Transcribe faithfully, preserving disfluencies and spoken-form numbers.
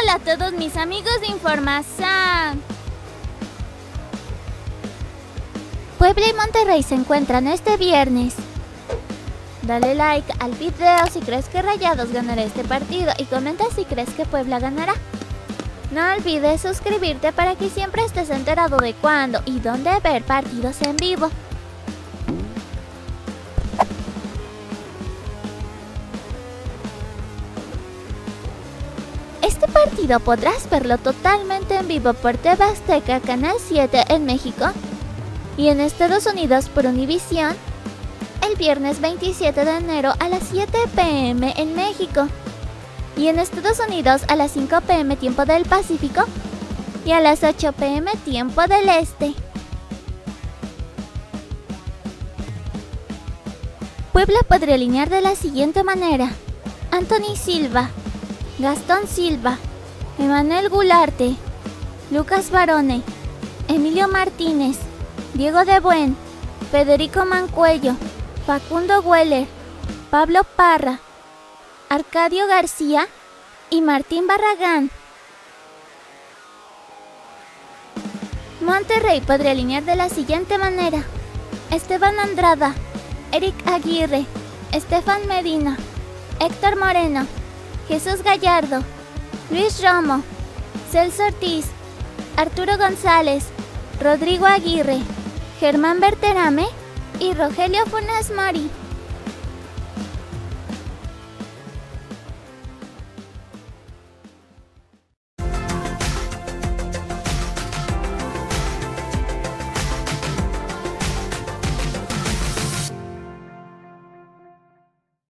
Hola a todos mis amigos de Información. Puebla y Monterrey se encuentran este viernes. Dale like al video si crees que Rayados ganará este partido y comenta si crees que Puebla ganará. No olvides suscribirte para que siempre estés enterado de cuándo y dónde ver partidos en vivo. Este partido podrás verlo totalmente en vivo por T V Azteca Canal siete en México y en Estados Unidos por Univisión el viernes veintisiete de enero a las siete p m en México y en Estados Unidos a las cinco p m tiempo del Pacífico y a las ocho p m tiempo del Este. Puebla podría alinear de la siguiente manera: Anthony Silva, Gastón Silva, Emanuel Gularte, Lucas Barone, Emilio Martínez, Diego de Buen, Federico Mancuello, Facundo Weller, Pablo Parra, Arcadio García y Martín Barragán. Monterrey podría alinear de la siguiente manera: Esteban Andrada, Eric Aguirre, Estefan Medina, Héctor Moreno, Jesús Gallardo, Luis Romo, Celso Ortiz, Arturo González, Rodrigo Aguirre, Germán Berterame y Rogelio Funes Mori.